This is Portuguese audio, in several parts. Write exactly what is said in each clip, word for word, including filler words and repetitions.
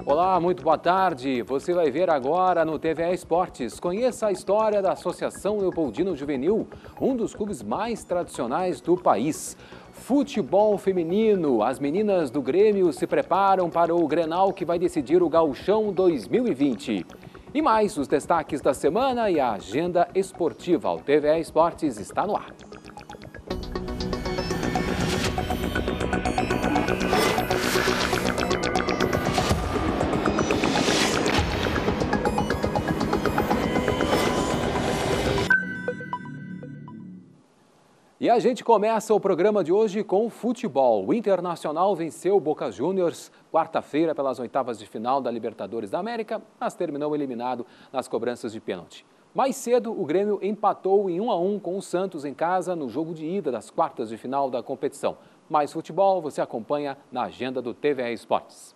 Olá, muito boa tarde. Você vai ver agora no T V E Esportes. Conheça a história da Associação Leopoldino Juvenil, um dos clubes mais tradicionais do país. Futebol feminino. As meninas do Grêmio se preparam para o Grenal que vai decidir o Gauchão dois mil e vinte. E mais os destaques da semana e a agenda esportiva. O T V E Esportes está no ar. E a gente começa o programa de hoje com futebol. O Internacional venceu o Boca Juniors quarta-feira pelas oitavas de final da Libertadores da América, mas terminou eliminado nas cobranças de pênalti. Mais cedo, o Grêmio empatou em um a um com o Santos em casa no jogo de ida das quartas de final da competição. Mais futebol você acompanha na agenda do T V E Esportes.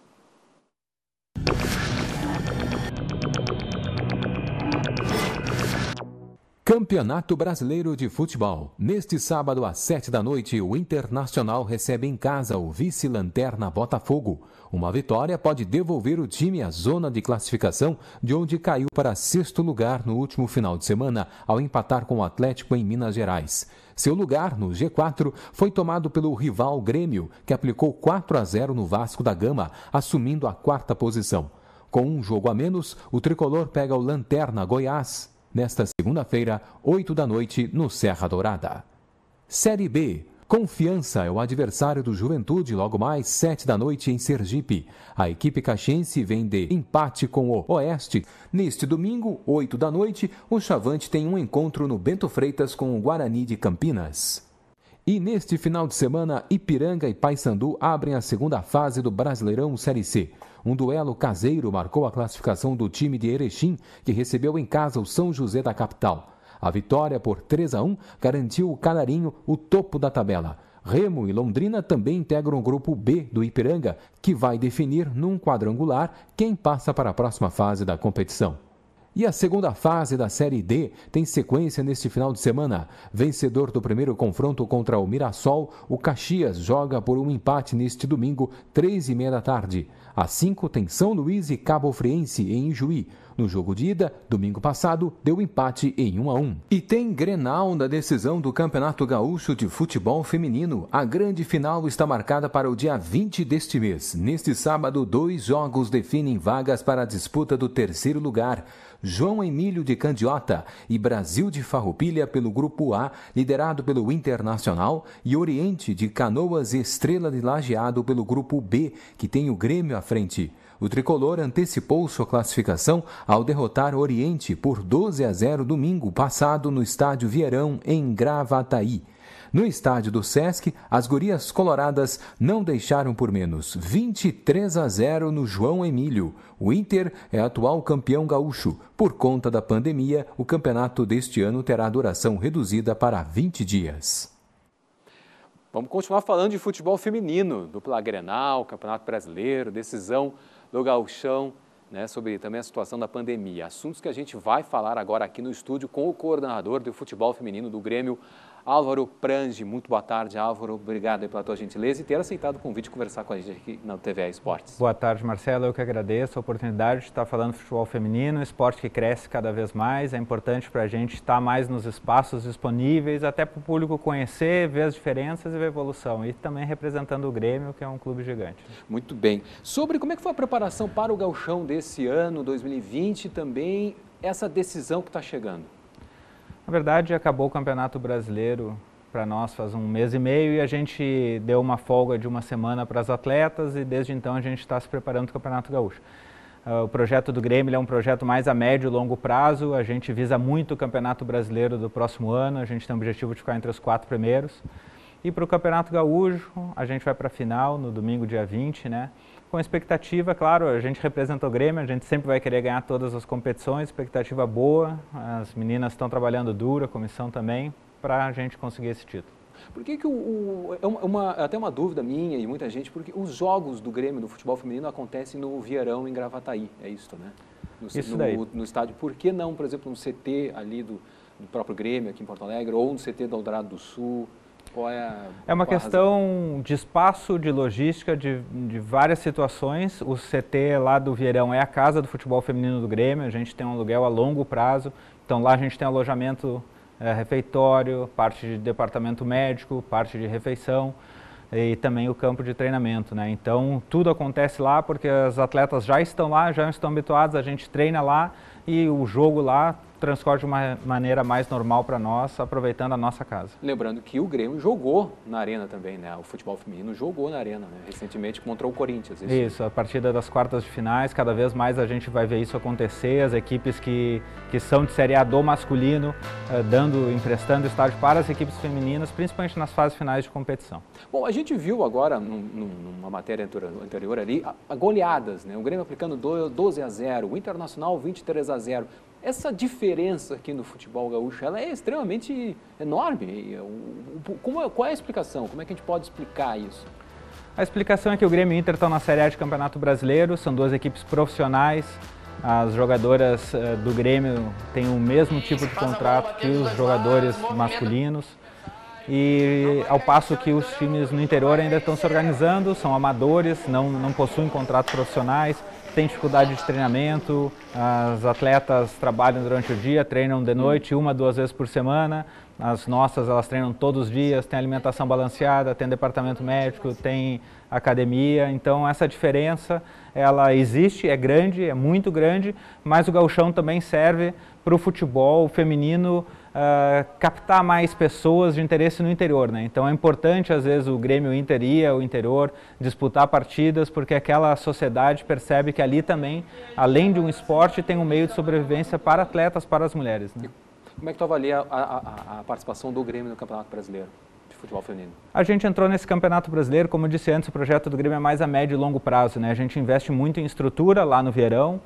Campeonato Brasileiro de Futebol. Neste sábado, às sete da noite, o Internacional recebe em casa o vice-lanterna Botafogo. Uma vitória pode devolver o time à zona de classificação, de onde caiu para sexto lugar no último final de semana, ao empatar com o Atlético em Minas Gerais. Seu lugar, no G quatro, foi tomado pelo rival Grêmio, que aplicou quatro a zero no Vasco da Gama, assumindo a quarta posição. Com um jogo a menos, o tricolor pega o lanterna Goiás nesta segunda-feira, oito da noite, no Serra Dourada. Série B. Confiança é o adversário do Juventude logo mais sete da noite em Sergipe. A equipe caxiense vem de empate com o Oeste. Neste domingo, oito da noite, o Chavante tem um encontro no Bento Freitas com o Guarani de Campinas. E neste final de semana, Ipiranga e Paysandu abrem a segunda fase do Brasileirão Série C. Um duelo caseiro marcou a classificação do time de Erechim, que recebeu em casa o São José da capital. A vitória por três a um garantiu o Canarinho o topo da tabela. Remo e Londrina também integram o grupo B do Ipiranga, que vai definir num quadrangular quem passa para a próxima fase da competição. E a segunda fase da Série D tem sequência neste final de semana. Vencedor do primeiro confronto contra o Mirassol, o Caxias joga por um empate neste domingo, três e meia da tarde. Às cinco tem São Luís e Cabo Friense em Ijuí. No jogo de ida, domingo passado, deu empate em um a um. E tem Grenal na decisão do Campeonato Gaúcho de Futebol Feminino. A grande final está marcada para o dia vinte deste mês. Neste sábado, dois jogos definem vagas para a disputa do terceiro lugar. João Emílio de Candiota e Brasil de Farroupilha pelo Grupo A, liderado pelo Internacional, e Oriente de Canoas e Estrela de Lajeado pelo Grupo B, que tem o Grêmio à frente. O tricolor antecipou sua classificação ao derrotar Oriente por doze a zero domingo passado no Estádio Vieirão, em Gravataí. No estádio do Sesc, as gurias coloradas não deixaram por menos, vinte e três a zero no João Emílio. O Inter é atual campeão gaúcho. Por conta da pandemia, o campeonato deste ano terá duração reduzida para vinte dias. Vamos continuar falando de futebol feminino, dupla Grenal, Campeonato Brasileiro, decisão do Gauchão, né, sobre também a situação da pandemia. Assuntos que a gente vai falar agora aqui no estúdio com o coordenador do futebol feminino do Grêmio, Álvaro Prange. Muito boa tarde, Álvaro. Obrigado pela tua gentileza e ter aceitado o convite de conversar com a gente aqui na T V E Esportes. Boa tarde, Marcelo. Eu que agradeço a oportunidade de estar falando de futebol feminino, esporte que cresce cada vez mais. É importante para a gente estar mais nos espaços disponíveis, até para o público conhecer, ver as diferenças e ver a evolução. E também representando o Grêmio, que é um clube gigante. Muito bem. Sobre como é que foi a preparação para o Gauchão desse ano, dois mil e vinte, e também essa decisão que está chegando? Na verdade, acabou o Campeonato Brasileiro para nós faz um mês e meio e a gente deu uma folga de uma semana para as atletas e desde então a gente está se preparando para o Campeonato Gaúcho. Uh, o projeto do Grêmio é um projeto mais a médio e longo prazo, a gente visa muito o Campeonato Brasileiro do próximo ano, a gente tem o objetivo de ficar entre os quatro primeiros. E para o Campeonato Gaúcho, a gente vai para a final no domingo, dia vinte, né? Com expectativa, claro, a gente representa o Grêmio, a gente sempre vai querer ganhar todas as competições, expectativa boa, as meninas estão trabalhando duro, a comissão também, para a gente conseguir esse título. Por que que o, o, é uma, até uma dúvida minha e muita gente, porque os jogos do Grêmio do futebol feminino acontecem no Vieirão, em Gravataí, é isso, né? No, isso daí. No, no estádio. Por que não, por exemplo, no C T ali do, do próprio Grêmio, aqui em Porto Alegre, ou no C T do Eldorado do Sul? Qual é a, é uma qual a questão razão? de espaço, de logística, de, de várias situações. O C T lá do Vieirão é a casa do futebol feminino do Grêmio, a gente tem um aluguel a longo prazo, então lá a gente tem alojamento, é, refeitório, parte de departamento médico, parte de refeição e também o campo de treinamento, né? Então tudo acontece lá porque as atletas já estão lá, já estão habituadas, a gente treina lá e o jogo lá transcorre de uma maneira mais normal para nós, aproveitando a nossa casa. Lembrando que o Grêmio jogou na Arena também, né? O futebol feminino jogou na Arena, né? Recentemente contra o Corinthians. Isso, isso, a partir das quartas de finais, cada vez mais a gente vai ver isso acontecer, as equipes que, que são de Série A do masculino, eh, dando, emprestando estádio para as equipes femininas, principalmente nas fases finais de competição. Bom, a gente viu agora, num, numa matéria anterior ali, a, a goleadas, né? O Grêmio aplicando doze a zero, o Internacional vinte e três a zero. Essa diferença aqui no futebol gaúcho, ela é extremamente enorme. Como, qual é a explicação? Como é que a gente pode explicar isso? A explicação é que o Grêmio e o Inter estão na Série A de Campeonato Brasileiro, são duas equipes profissionais. As jogadoras uh, do Grêmio têm o mesmo tipo de contrato que os jogadores masculinos. E ao passo que os times no interior ainda estão se organizando, são amadores, não, não possuem contratos profissionais, têm dificuldade de treinamento, as atletas trabalham durante o dia, treinam de noite, uma, duas vezes por semana. As nossas, elas treinam todos os dias, tem alimentação balanceada, tem departamento médico, tem academia. Então essa diferença, ela existe, é grande, é muito grande, mas o gauchão também serve para o futebol feminino uh, captar mais pessoas de interesse no interior, né? Então é importante, às vezes, o Grêmio e o Inter ir ao interior disputar partidas, porque aquela sociedade percebe que ali também, além de um esporte, tem um meio de sobrevivência para atletas, para as mulheres, né? Como é que tu avalia a, a, a participação do Grêmio no Campeonato Brasileiro de futebol feminino? A gente entrou nesse Campeonato Brasileiro, como eu disse antes, o projeto do Grêmio é mais a médio e longo prazo, né? A gente investe muito em estrutura lá no Vieirão,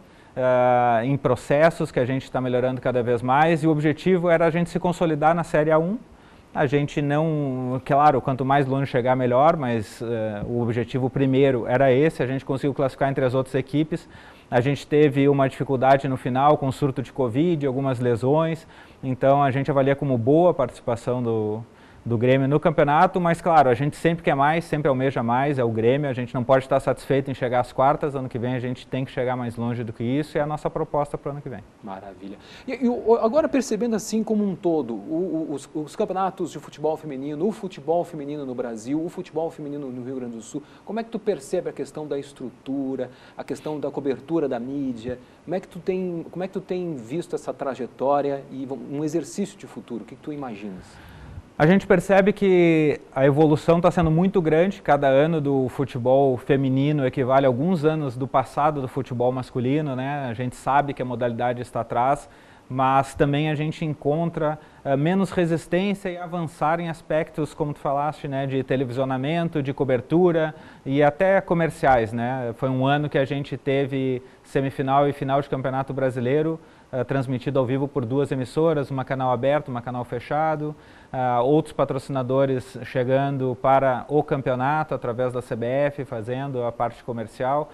uh, em processos que a gente está melhorando cada vez mais, e o objetivo era a gente se consolidar na Série A um. A gente não, claro, quanto mais longe chegar melhor, mas uh, o objetivo primeiro era esse, a gente conseguiu classificar entre as outras equipes. A gente teve uma dificuldade no final com surto de Covid, algumas lesões, então a gente avalia como boa a participação do, do Grêmio no campeonato, mas claro, a gente sempre quer mais, sempre almeja mais, é o Grêmio, a gente não pode estar satisfeito em chegar às quartas, ano que vem a gente tem que chegar mais longe do que isso, e é a nossa proposta para o ano que vem. Maravilha. E, e agora percebendo assim como um todo, o, o, os, os campeonatos de futebol feminino, o futebol feminino no Brasil, o futebol feminino no Rio Grande do Sul, como é que tu percebe a questão da estrutura, a questão da cobertura da mídia, como é que tu tem, como é que tu tem visto essa trajetória e um exercício de futuro, o que, que tu imaginas? A gente percebe que a evolução está sendo muito grande, cada ano do futebol feminino equivale a alguns anos do passado do futebol masculino, né? A gente sabe que a modalidade está atrás, mas também a gente encontra uh, menos resistência e avançar em aspectos, como tu falaste, né, de televisionamento, de cobertura e até comerciais, né? Foi um ano que a gente teve semifinal e final de Campeonato Brasileiro, uh, transmitido ao vivo por duas emissoras, uma canal aberto, uma canal fechado, uh, outros patrocinadores chegando para o campeonato através da C B F, fazendo a parte comercial.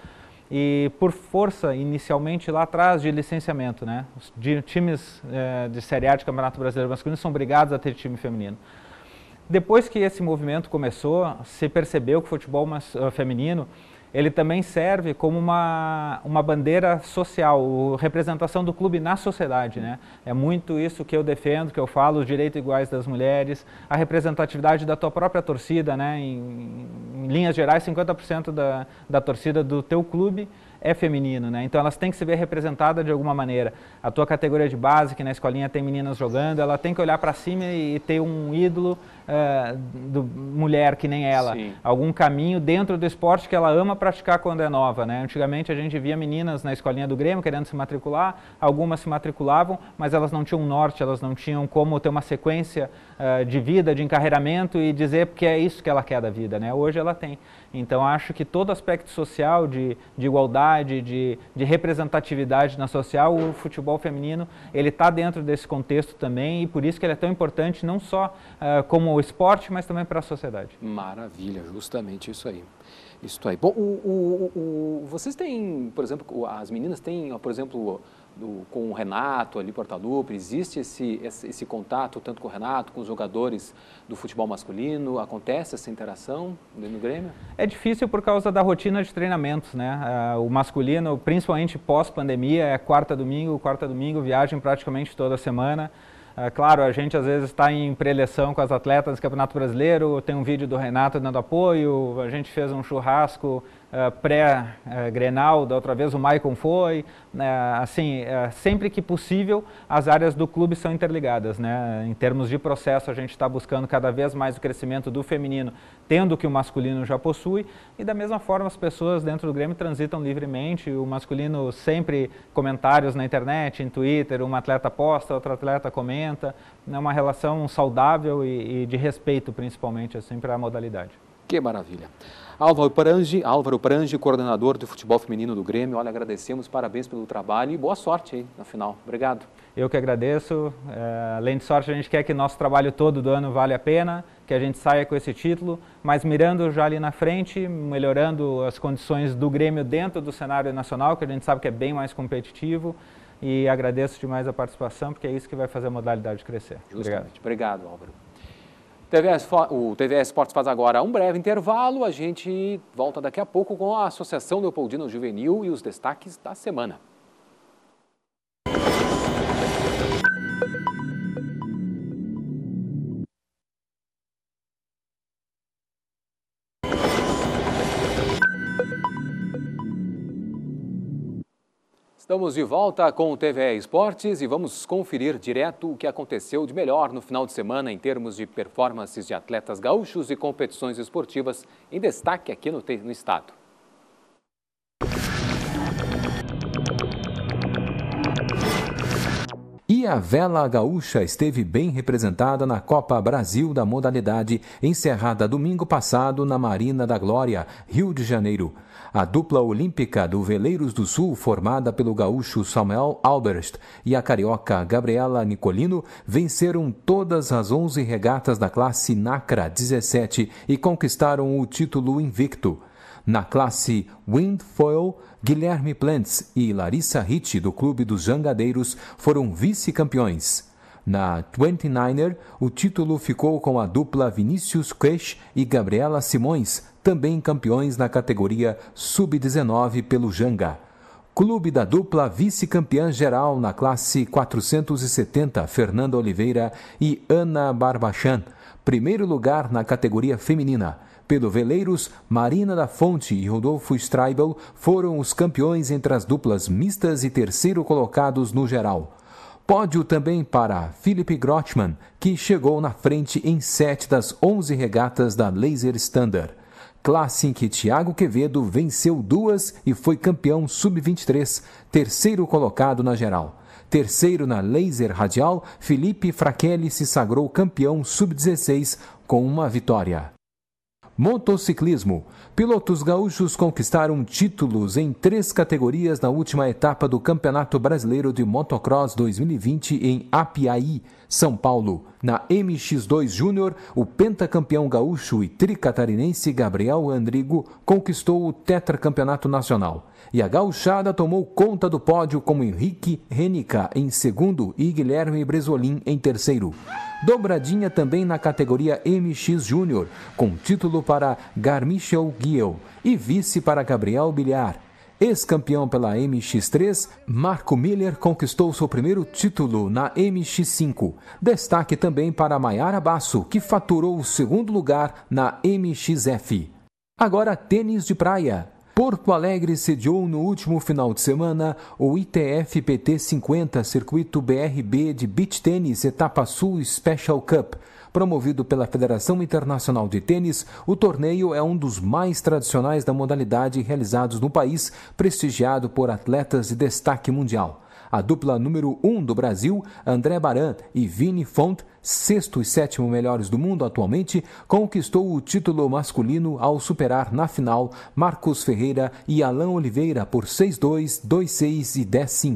E por força, inicialmente lá atrás, de licenciamento, né? Os de, times eh, de Série A de Campeonato Brasileiro Masculino são obrigados a ter time feminino. Depois que esse movimento começou, se percebeu que o futebol mas, uh, feminino, ele também serve como uma, uma bandeira social, representação do clube na sociedade, né? É muito isso que eu defendo, que eu falo, os direitos iguais das mulheres, a representatividade da tua própria torcida, né? Em, em linhas gerais, cinquenta por cento da, da torcida do teu clube é feminino, né? Então elas têm que se ver representadas de alguma maneira. A tua categoria de base, que na escolinha tem meninas jogando, ela tem que olhar para cima e ter um ídolo uh, do, mulher que nem ela. Sim. Algum caminho dentro do esporte que ela ama praticar quando é nova, né? Antigamente a gente via meninas na escolinha do Grêmio querendo se matricular, algumas se matriculavam, mas elas não tinham um norte, elas não tinham como ter uma sequência uh, de vida, de encarreiramento e dizer que é isso que ela quer da vida, né? Hoje ela tem. Então acho que todo aspecto social, de, de igualdade, de, de representatividade na social, o futebol feminino, ele está dentro desse contexto também, e por isso que ele é tão importante, não só uh, como esporte, mas também para a sociedade. Maravilha, justamente isso aí. Isso aí. Bom, o, o, o, vocês têm, por exemplo, as meninas têm, por exemplo, do, com o Renato ali, Portaluppi, existe esse, esse, esse contato tanto com o Renato, com os jogadores do futebol masculino? Acontece essa interação no Grêmio? É difícil por causa da rotina de treinamentos, né? O masculino, principalmente pós-pandemia, é quarta, domingo, quarta, domingo, viagem praticamente toda semana. É, claro, a gente às vezes está em pré-eleção com as atletas do Campeonato Brasileiro, tem um vídeo do Renato dando apoio, a gente fez um churrasco uh, pré-Grenal, uh, da outra vez o Maicon foi, uh, assim, uh, sempre que possível as áreas do clube são interligadas, né? Em termos de processo a gente está buscando cada vez mais o crescimento do feminino, tendo o que o masculino já possui, e da mesma forma as pessoas dentro do Grêmio transitam livremente, o masculino sempre comentários na internet, em Twitter, uma atleta posta, outra atleta comenta, é uma relação saudável e, e de respeito, principalmente, assim, para a modalidade. Que maravilha. Álvaro Prange, Álvaro Prange, coordenador de futebol feminino do Grêmio, olha, agradecemos, parabéns pelo trabalho e boa sorte aí na final. Obrigado. Eu que agradeço. É, além de sorte, a gente quer que nosso trabalho todo do ano vale a pena, que a gente saia com esse título, mas mirando já ali na frente, melhorando as condições do Grêmio dentro do cenário nacional, que a gente sabe que é bem mais competitivo. E agradeço demais a participação, porque é isso que vai fazer a modalidade crescer. Obrigado. Obrigado, Álvaro. T V S, o T V S Esportes faz agora um breve intervalo. A gente volta daqui a pouco com a Associação Leopoldina Juvenil e os destaques da semana. Estamos de volta com o T V E Esportes e vamos conferir direto o que aconteceu de melhor no final de semana em termos de performances de atletas gaúchos e competições esportivas em destaque aqui no, no estado. E a vela gaúcha esteve bem representada na Copa Brasil da modalidade, encerrada domingo passado na Marina da Glória, Rio de Janeiro. A dupla olímpica do Veleiros do Sul, formada pelo gaúcho Samuel Alberst e a carioca Gabriela Nicolino, venceram todas as onze regatas da classe Nacra dezessete e conquistaram o título invicto. Na classe Windfoil, Guilherme Plantz e Larissa Ritt, do Clube dos Jangadeiros, foram vice-campeões. Na vinte e niner, o título ficou com a dupla Vinícius Queix e Gabriela Simões, também campeões na categoria sub dezenove pelo Janga. Clube da dupla vice-campeã geral na classe quatrocentos e setenta, Fernanda Oliveira e Ana Barbachan. Primeiro lugar na categoria feminina. Pelo Veleiros, Marina da Fonte e Rodolfo Streibel foram os campeões entre as duplas mistas e terceiro colocados no geral. Pódio também para Philipp Grothmann, que chegou na frente em sete das onze regatas da Laser Standard. Classe em que Thiago Quevedo venceu duas e foi campeão sub vinte e três, terceiro colocado na geral. Terceiro na Laser Radial, Felipe Frachelli se sagrou campeão sub dezesseis com uma vitória. Motociclismo. Pilotos gaúchos conquistaram títulos em três categorias na última etapa do Campeonato Brasileiro de Motocross dois mil e vinte em Apiaí, São Paulo. Na M X dois Júnior, o pentacampeão gaúcho e tricatarinense Gabriel Andrigo conquistou o tetracampeonato nacional. E a gauchada tomou conta do pódio com Henrique Renica em segundo e Guilherme Bresolim em terceiro. Dobradinha também na categoria M X Júnior, com título para Garmichel Guiel e vice para Gabriel Bilhar. Ex-campeão pela M X três, Marco Miller conquistou seu primeiro título na M X cinco. Destaque também para Maiara Basso, que faturou o segundo lugar na M X F. Agora tênis de praia. Porto Alegre sediou no último final de semana o I T F P T cinquenta Circuito B R B de Beach Tênis Etapa Sul Special Cup. Promovido pela Federação Internacional de Tênis, o torneio é um dos mais tradicionais da modalidade realizados no país, prestigiado por atletas de destaque mundial. A dupla número um do Brasil, André Baran e Vini Font, sexto e sétimo melhores do mundo atualmente, conquistou o título masculino ao superar na final Marcos Ferreira e Alain Oliveira por seis a dois, dois a seis e dez a cinco.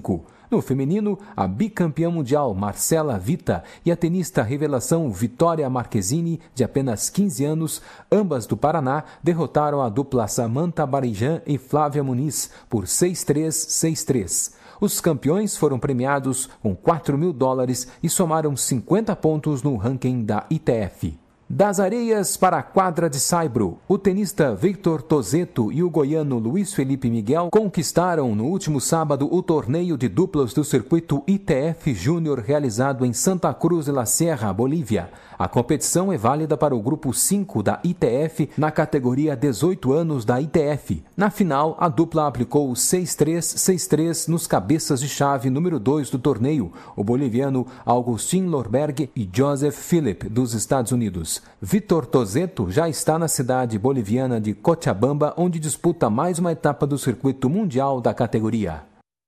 No feminino, a bicampeã mundial Marcela Vita e a tenista revelação Vitória Marquezine, de apenas quinze anos, ambas do Paraná, derrotaram a dupla Samantha Barijan e Flávia Muniz por seis a três, seis a três. Os campeões foram premiados com quatro mil dólares e somaram cinquenta pontos no ranking da I T F. Das areias para a quadra de saibro, o tenista Victor Tozeto e o goiano Luiz Felipe Miguel conquistaram no último sábado o torneio de duplas do circuito I T F Júnior realizado em Santa Cruz de la Sierra, Bolívia. A competição é válida para o grupo cinco da I T F na categoria dezoito anos da I T F. Na final, a dupla aplicou seis a três, seis a três nos cabeças de chave número dois do torneio, o boliviano Augustin Lorberg e Joseph Philip, dos Estados Unidos. Victor Tozeto já está na cidade boliviana de Cochabamba, onde disputa mais uma etapa do circuito mundial da categoria.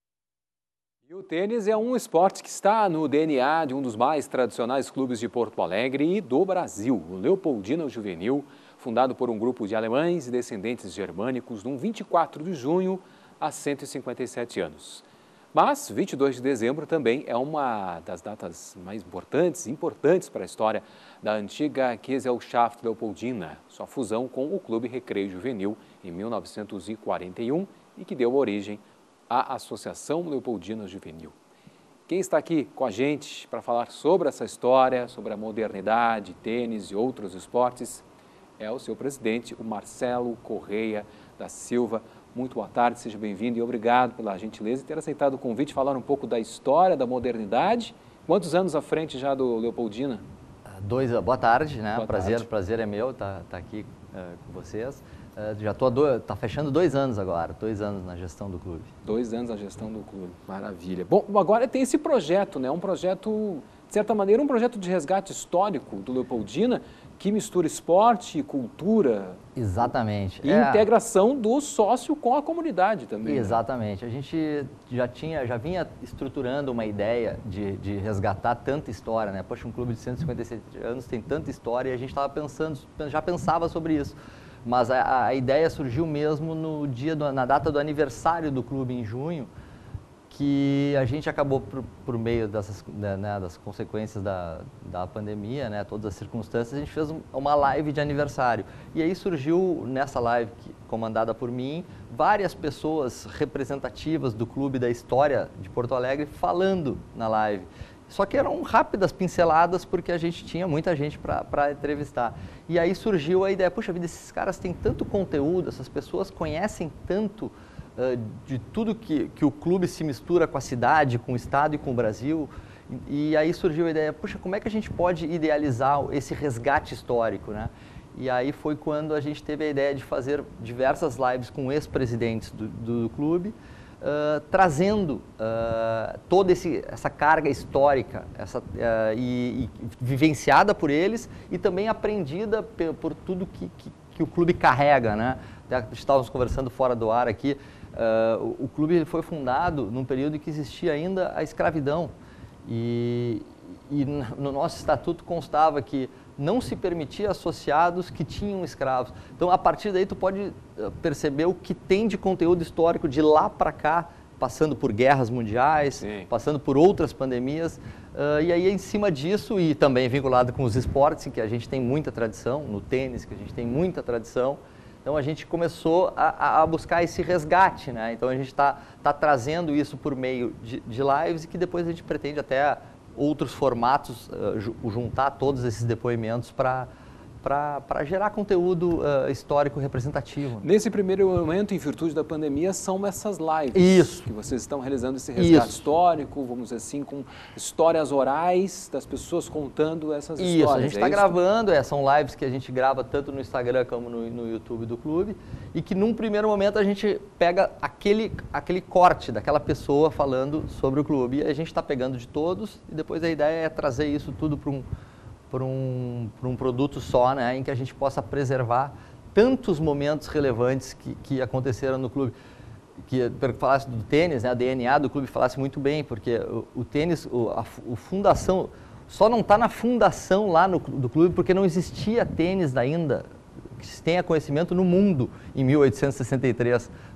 E o tênis é um esporte que está no D N A de um dos mais tradicionais clubes de Porto Alegre e do Brasil, o Leopoldina Juvenil, fundado por um grupo de alemães e descendentes germânicos, no vinte e quatro de junho, há cento e cinquenta e sete anos. Mas vinte e dois de dezembro também é uma das datas mais importantes, importantes para a história da antiga Gesellschaft Leopoldina, sua fusão com o Clube Recreio Juvenil em mil novecentos e quarenta e um e que deu origem à Associação Leopoldina Juvenil. Quem está aqui com a gente para falar sobre essa história, sobre a modernidade, tênis e outros esportes, é o seu presidente, o Marcelo Correia da Silva. Muito boa tarde, seja bem-vindo e obrigado pela gentileza de ter aceitado o convite, falar um pouco da história, da modernidade. Quantos anos à frente já do Leopoldina? Dois, boa tarde, né? Boa prazer, tarde. prazer é meu estar tá, tá aqui uh, com vocês. Uh, já estou do, tá fechando dois anos agora, dois anos na gestão do clube. Dois anos na gestão do clube, maravilha. Bom, agora tem esse projeto, né? Um projeto, de certa maneira, um projeto de resgate histórico do Leopoldina, que mistura esporte e cultura. Exatamente. E é... integração do sócio com a comunidade também. Exatamente. Né? A gente já tinha, já vinha estruturando uma ideia de, de resgatar tanta história, né? Poxa, um clube de cento e cinquenta e sete anos tem tanta história e a gente estava pensando, já pensava sobre isso. Mas a, a ideia surgiu mesmo no dia, do, na data do aniversário do clube, em junho, que a gente acabou, por, por meio dessas, né, das consequências da, da pandemia, né, todas as circunstâncias, a gente fez uma live de aniversário. E aí surgiu, nessa live que, comandada por mim, várias pessoas representativas do clube, da história de Porto Alegre, falando na live. Só que eram rápidas pinceladas, porque a gente tinha muita gente para entrevistar. E aí surgiu a ideia, puxa vida, esses caras têm tanto conteúdo, essas pessoas conhecem tanto Uh, de tudo que, que o clube se mistura com a cidade, com o estado e com o Brasil. E, e aí surgiu a ideia, puxa, como é que a gente pode idealizar esse resgate histórico, né? E aí foi quando a gente teve a ideia de fazer diversas lives com ex-presidentes do, do, do clube, uh, trazendo uh, toda esse, essa carga histórica essa, uh, e, e vivenciada por eles e também aprendida por, por tudo que, que, que o clube carrega, né? Estávamos conversando fora do ar aqui. Uh, o, o clube ele foi fundado num período em que existia ainda a escravidão e, e no nosso estatuto constava que não se permitia associados que tinham escravos. Então, a partir daí, tu pode perceber o que tem de conteúdo histórico de lá para cá, passando por guerras mundiais, Sim. passando por outras pandemias, uh, e aí em cima disso, e também vinculado com os esportes, em que a gente tem muita tradição, no tênis, que a gente tem muita tradição. Então, a gente começou a, a buscar esse resgate, né? Então, a gente está tá trazendo isso por meio de, de lives e que depois a gente pretende até outros formatos, uh, juntar todos esses depoimentos para para gerar conteúdo uh, histórico representativo. Nesse primeiro momento, em virtude da pandemia, são essas lives Isso. que vocês estão realizando esse resgate Isso. histórico, vamos dizer assim, com histórias orais das pessoas contando essas isso, histórias. A gente está é gravando, é, são lives que a gente grava tanto no Instagram como no, no YouTube do clube e que num primeiro momento a gente pega aquele, aquele corte daquela pessoa falando sobre o clube e a gente está pegando de todos e depois a ideia é trazer isso tudo para um para um, para um produto só, né, em que a gente possa preservar tantos momentos relevantes que, que aconteceram no clube. Que, para que falasse do tênis, né, a D N A do clube falasse muito bem, porque o, o tênis, o, a, o fundação, só não está na fundação lá no, do clube porque não existia tênis ainda, que se tenha conhecimento no mundo, em mil oitocentos e sessenta e três.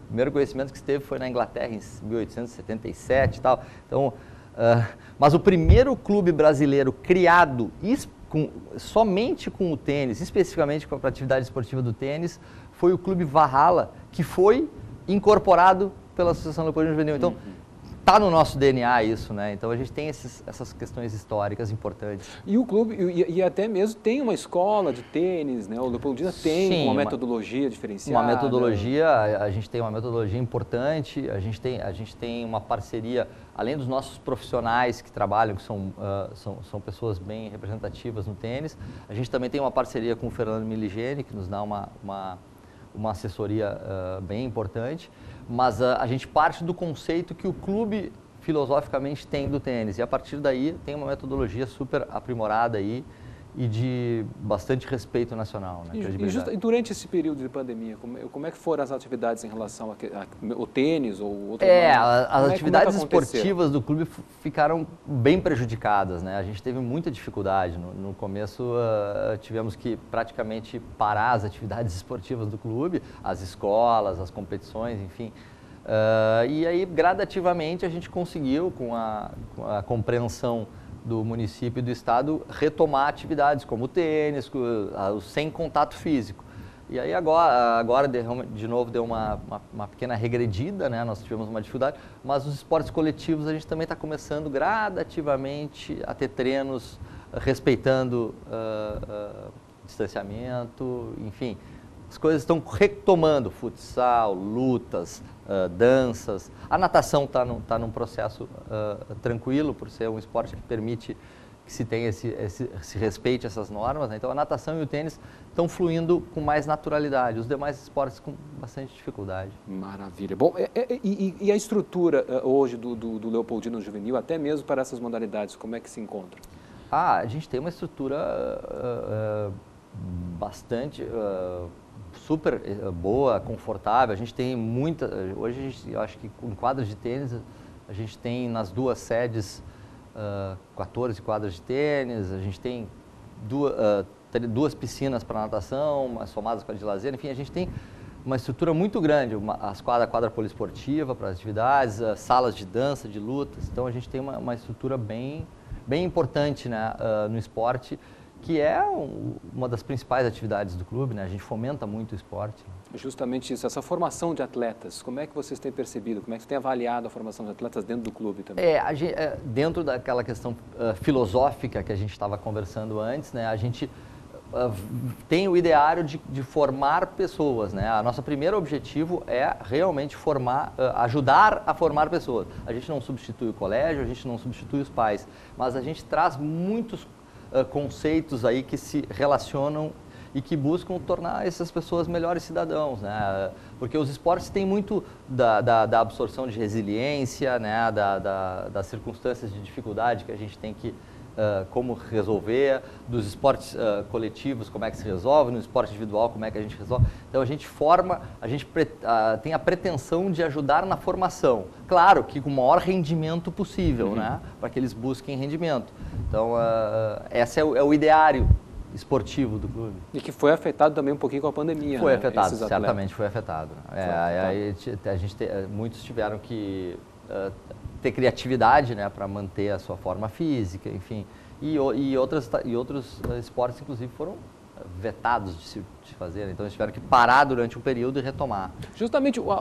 O primeiro conhecimento que esteve foi na Inglaterra em mil oitocentos e setenta e sete e tal. Então, uh, mas o primeiro clube brasileiro criado com, somente com o tênis, especificamente com a atividade esportiva do tênis, foi o Clube Valhalla, que foi incorporado pela Associação Leopoldina Juvenil. Então, está no nosso D N A isso, né? Então a gente tem esses, essas questões históricas importantes. E o clube, e, e até mesmo tem uma escola de tênis, né? O Leopoldina tem Sim, uma metodologia uma, diferenciada. Uma metodologia, a, a gente tem uma metodologia importante, a gente tem, a gente tem uma parceria, além dos nossos profissionais que trabalham, que são, uh, são, são pessoas bem representativas no tênis, a gente também tem uma parceria com o Fernando Miligeni, que nos dá uma, uma, uma assessoria uh, bem importante. Mas uh, a gente parte do conceito que o clube filosoficamente tem do tênis e a partir daí tem uma metodologia super aprimorada aí e de bastante respeito nacional. Né, e, e, just, e durante esse período de pandemia, como, como é que foram as atividades em relação ao tênis ou outro? É, a, as atividades é, esportivas do clube ficaram bem prejudicadas, né? A gente teve muita dificuldade. No, no começo uh, tivemos que praticamente parar as atividades esportivas do clube, as escolas, as competições, enfim. Uh, e aí, gradativamente, a gente conseguiu, com a, com a compreensão do município e do estado, retomar atividades como o tênis, o sem contato físico. E aí agora, agora de novo deu uma, uma, uma pequena regredida, né? Nós tivemos uma dificuldade, mas os esportes coletivos a gente também está começando gradativamente a ter treinos respeitando uh, uh, distanciamento, enfim. As coisas estão retomando, futsal, lutas, uh, danças. A natação está num, tá num processo uh, tranquilo, por ser um esporte que permite que se tenha esse, esse, se respeite essas normas, né? Então a natação e o tênis estão fluindo com mais naturalidade, os demais esportes com bastante dificuldade. Maravilha. Bom, é, é, e, e a estrutura uh, hoje do, do, do Leopoldina Juvenil, até mesmo para essas modalidades, como é que se encontra? Ah, a gente tem uma estrutura uh, uh, bastante... Uh, super boa, confortável. A gente tem muita, hoje a gente, eu acho que em quadras de tênis, a gente tem nas duas sedes uh, quatorze quadras de tênis, a gente tem duas, uh, duas piscinas para natação, somadas com a de lazer, enfim, a gente tem uma estrutura muito grande, uma, as quadra, quadra poliesportiva para as atividades, uh, salas de dança, de lutas, então a gente tem uma, uma estrutura bem, bem importante, né, uh, no esporte, que é um, uma das principais atividades do clube, né? A gente fomenta muito o esporte. Justamente isso, essa formação de atletas, como é que vocês têm percebido, como é que você tem avaliado a formação de atletas dentro do clube também? É, a gente, é dentro daquela questão uh, filosófica que a gente estava conversando antes, né? A gente uh, tem o ideário de, de formar pessoas, né? A nosso primeiro objetivo é realmente formar, uh, ajudar a formar pessoas. A gente não substitui o colégio, a gente não substitui os pais, mas a gente traz muitos Uh, conceitos aí que se relacionam e que buscam tornar essas pessoas melhores cidadãos, né? Porque os esportes têm muito da, da, da absorção de resiliência, né? Da, da, das circunstâncias de dificuldade que a gente tem que, uh, como resolver, dos esportes uh, coletivos, como é que se resolve, no esporte individual, como é que a gente resolve. Então a gente forma, a gente pre, uh, tem a pretensão de ajudar na formação, claro que com o maior rendimento possível, uhum. né? Para que eles busquem rendimento. Então, uh, esse é o, é o ideário esportivo do clube. E que foi afetado também um pouquinho com a pandemia, Foi né? afetado, certamente foi afetado. Foi é, afetado. Aí, a gente te, muitos tiveram que uh, ter criatividade, né, para manter a sua forma física, enfim. E, e, outras, e outros esportes, inclusive, foram vetados de se de fazer, então eles tiveram que parar durante um período e retomar. Justamente, o, o,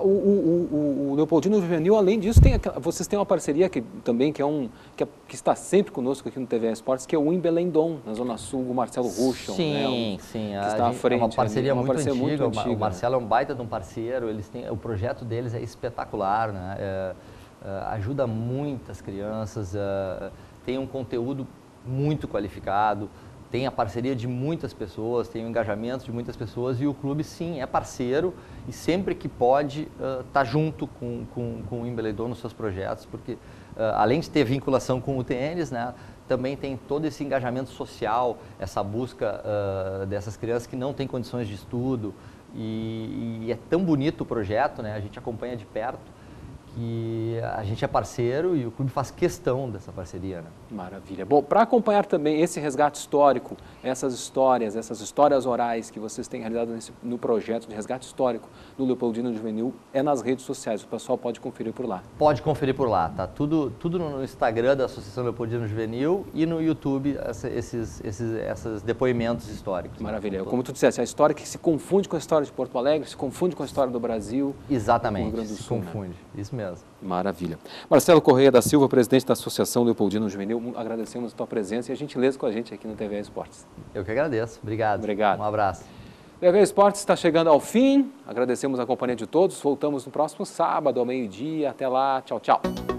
o, o Leopoldina Juvenil, além disso, tem aquela, vocês têm uma parceria que, também que, é um, que, é, que está sempre conosco aqui no T V A Esportes, que é o Wimbledon Dom, na Zona Sul, o Marcelo Ruschel. Sim, né, um, sim. Que está à frente. É uma parceria, ali, muito, uma parceria antiga, muito antiga. O Marcelo é um baita de um parceiro, eles têm, o projeto deles é espetacular, né? É, é, ajuda muitas crianças, é, tem um conteúdo muito qualificado, tem a parceria de muitas pessoas, tem o engajamento de muitas pessoas e o clube, sim, é parceiro e sempre que pode estar uh, tá junto com, com, com o Wimbledon nos seus projetos, porque uh, além de ter vinculação com o tênis, né, também tem todo esse engajamento social, essa busca uh, dessas crianças que não têm condições de estudo e, e é tão bonito o projeto, né, a gente acompanha de perto, que a gente é parceiro e o clube faz questão dessa parceria, né? Maravilha. Bom, para acompanhar também esse resgate histórico, essas histórias, essas histórias orais que vocês têm realizado nesse, no projeto de resgate histórico do Leopoldino Juvenil, é nas redes sociais, o pessoal pode conferir por lá. Pode conferir por lá, tá? Tudo, tudo no Instagram da Associação Leopoldino Juvenil e no YouTube, essa, esses, esses, esses depoimentos históricos. Maravilha. Como tu disseste, a história que se confunde com a história de Porto Alegre, se confunde com a história do Brasil. Exatamente, do Rio Grande do se Sul, confunde, né? Isso mesmo. Maravilha. Marcelo Correia da Silva, presidente da Associação Leopoldino Juvenil, agradecemos a tua presença e a gentileza com a gente aqui no T V Esportes. Eu que agradeço. Obrigado. Obrigado. Um abraço. T V Esportes está chegando ao fim. Agradecemos a companhia de todos. Voltamos no próximo sábado, ao meio-dia. Até lá. Tchau, tchau.